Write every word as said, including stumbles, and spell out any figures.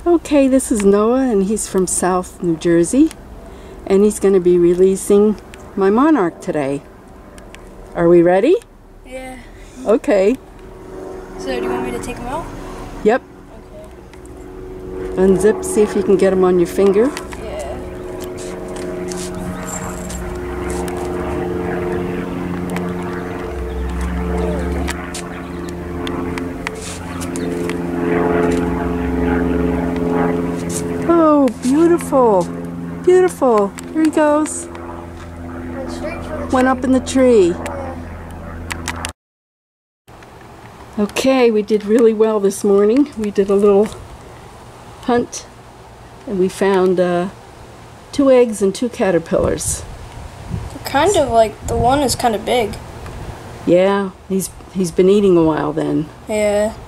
Okay, this is Noah, and he's from South New Jersey, and he's going to be releasing my monarch today. Are we ready? Yeah. Okay. So, do you want me to take him out? Yep. Okay. Unzip, see if you can get him on your finger. Yeah. Oh, beautiful. Beautiful. Here he goes. Went straight for the Went up in the tree. Yeah. Okay, we did really well this morning. We did a little hunt, and we found uh, two eggs and two caterpillars. Kind of like, the one is kind of big. Yeah, he's he's been eating a while then. Yeah.